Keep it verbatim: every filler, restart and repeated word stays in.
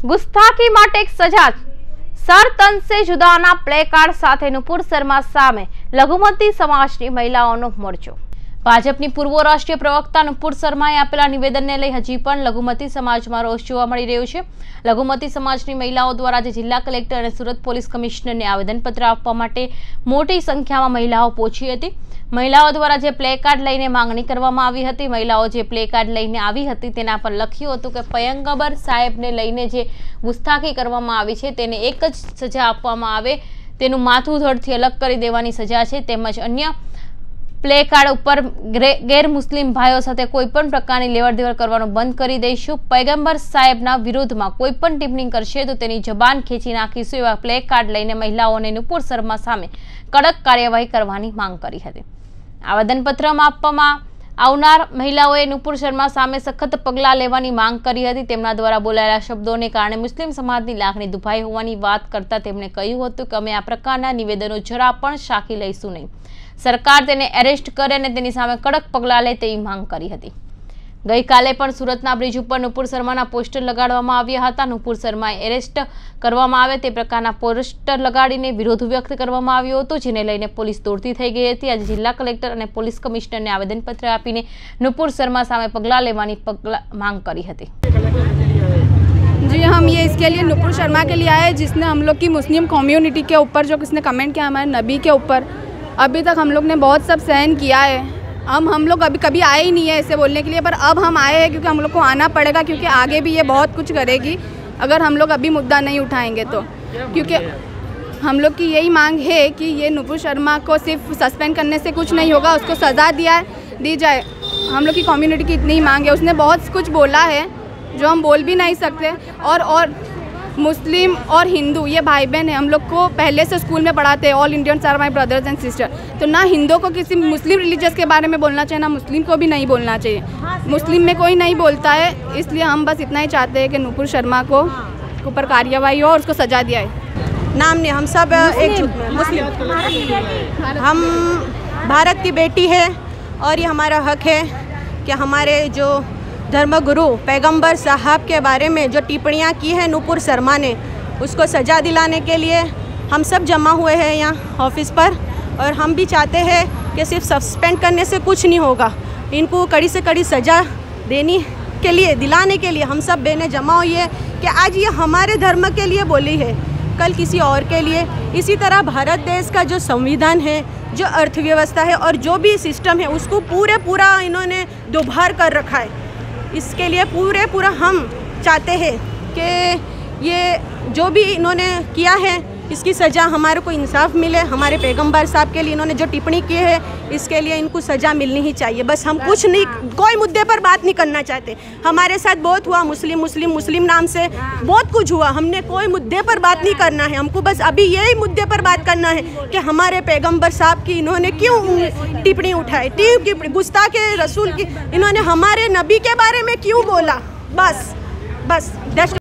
ગુસ્તાખી માટે એક સજા સરતનસે જુદાના પ્લેકાર્ડ સાથે નુપુર શર્મા સામે લઘુમતી સમાજની મહિલાઓનો મોરચો। ભાજપની પૂર્વ રાષ્ટ્રીય પ્રવક્તા નુપુર શર્માએ આપેલા નિવેદનને લઈ હજી પણ લઘુમતી સમાજમાં રોષ જોવા મળી રહ્યો છે। લઘુમતી સમાજની મહિલાઓ દ્વારા આજે જિલ્લા કલેક્ટર અને સુરત પોલીસ કમિશનરને આવેદનપત્ર આપવા માટે મોટી સંખ્યામાં મહિલાઓ પહોંચી હતી। મહિલાઓ દ્વારા જે પ્લે કાર્ડ લઈને માંગણી કરવામાં આવી હતી, મહિલાઓ જે પ્લે કાર્ડ લઈને આવી હતી તેના પર લખ્યું હતું કે પયગંબર સાહેબને લઈને જે ગુસ્તાખી કરવામાં આવી છે તેને એક જ સજા આપવામાં આવે, તેનું માથું ધડથી અલગ કરી દેવાની સજા છે। તેમજ અન્ય પ્લે કાર્ડ ઉપર ગેર મુસ્લિમ ભાઈઓ સાથે કોઈ પણ પ્રકારની લેવડ દેવડ કરવાનું બંધ કરી દઈશું। પયગંબર સાહેબના વિરુદ્ધમાં કોઈ પણ ટિપ્પણી કરશે તો તેની જબાન ખેંચી નાખીશું એવા પ્લે કાર્ડ લઈને મહિલાઓને નુપુર શર્મા સામે કડક કાર્યવાહી કરવાની માંગ કરી હતી। આવેદનપત્રમાં આપવામાં આવનાર મહિલાઓએ નુપુર શર્મા સામે સખત પગલાં લેવાની માંગ કરી હતી। તેમના દ્વારા બોલાયેલા શબ્દોને કારણે મુસ્લિમ સમાજની લાગણી દુભાઈ હોવાની વાત કરતા તેમણે કહ્યું હતું કે અમે આ પ્રકારના નિવેદનો જરા પણ સાખી લઈશું નહીં। સરકાર તેને એરેસ્ટ કરે અને તેની સામે કડક પગલાં લે તેવી માંગ કરી હતી। ગઈકાલે પણ સુરતના બ્રિજ ઉપર નુપુર શર્માના પોસ્ટર લગાડવામાં આવ્યા હતા। નુપુર શર્માએ એરેસ્ટ કરવામાં આવે તે પ્રકારના પોસ્ટર લગાડીને વિરોધ વ્યક્ત કરવામાં આવ્યો હતો, જેને લઈને પોલીસ દોડતી થઈ ગઈ હતી। આજે જિલ્લા કલેક્ટર અને પોલીસ કમિશનરને આવેદનપત્ર આપીને નુપુર શર્મા સામે પગલાં લેવાની માંગ કરી હતી। जी हम ये इसके लिए नुपुर शर्मा के लिए आए जिसने हम लोग की मुस्लिम कम्युनिटी के ऊपर जो किसने कमेंट किया हमारे नबी के ऊपर, अभी तक हम लोग ने बहुत सब सहन किया है। हम हम लोग अभी कभी आए ही नहीं है ऐसे बोलने के लिए, पर अब हम आए हैं क्योंकि हम लोग को आना पड़ेगा, क्योंकि आगे भी ये बहुत कुछ करेगी अगर हम लोग अभी मुद्दा नहीं उठाएंगे तो। क्योंकि हम लोग की यही मांग है कि ये नुपुर शर्मा को सिर्फ सस्पेंड करने से कुछ नहीं होगा, उसको सज़ा दिया दी जाए। हम लोग की कम्युनिटी की इतनी ही मांग है। उसने बहुत कुछ बोला है जो हम बोल भी नहीं सकते। और और मुस्लिम और हिंदू ये भाई बहन है, हम लोग को पहले से स्कूल में पढ़ाते हैं all Indians are my brothers and sister. तो ना हिंदू को किसी मुस्लिम रिलीजियस के बारे में बोलना चाहिए, ना मुस्लिम को भी नहीं बोलना चाहिए। मुस्लिम में कोई नहीं बोलता है, इसलिए हम बस इतना ही चाहते हैं कि नुपुर शर्मा को ऊपर कार्रवाई हो और उसको सजा दिया है। नाम नहीं, हम सब एक मुस्लिम, हम भारत की बेटी है और ये हमारा हक है कि हमारे जो धर्मगुरु पैगंबर साहब के बारे में जो टिप्पणियाँ की है नुपुर शर्मा ने, उसको सज़ा दिलाने के लिए हम सब जमा हुए हैं यहाँ ऑफिस पर। और हम भी चाहते हैं कि सिर्फ सस्पेंड करने से कुछ नहीं होगा, इनको कड़ी से कड़ी सज़ा देने के लिए दिलाने के लिए हम सब बहनें जमा हुई है कि आज ये हमारे धर्म के लिए बोली है, कल किसी और के लिए। इसी तरह भारत देश का जो संविधान है, जो अर्थव्यवस्था है और जो भी सिस्टम है, उसको पूरे पूरा इन्होंने दुभार कर रखा है। इसके लिए पूरे पूरा हम चाहते हैं कि ये जो भी इन्होंने किया है इसकी सज़ा, हमारे को इंसाफ मिले। हमारे पैगंबर साहब के लिए इन्होंने जो टिप्पणी की है इसके लिए इनको सज़ा मिलनी ही चाहिए। बस हम कुछ नहीं, कोई मुद्दे पर बात नहीं करना चाहते। हमारे साथ बहुत हुआ, मुस्लिम मुस्लिम मुस्लिम नाम से बहुत कुछ हुआ, हमने कोई मुद्दे पर बात नहीं करना है। हमको बस अभी यही मुद्दे पर बात करना है कि हमारे पैगंबर साहब की इन्होंने क्यों टिप्पणी उठाई, टिप्पणी गुस्ताखे रसूल की इन्होंने हमारे नबी के बारे में क्यों बोला। बस बस